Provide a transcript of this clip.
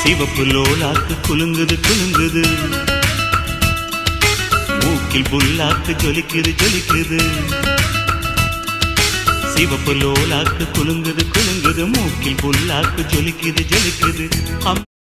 சிவப்பு லோலாக்கு குலுங்குது குலுங்குது, மூக்கில் புல்லாக்கு ஜொலிக்குது ஜொலிக்குது. சிவப்பு லோலாக்கு குலுங்குது குலுங்குது, மூக்கில் புல்லாக்கு ஜொலிக்குது ஜொலிக்குது.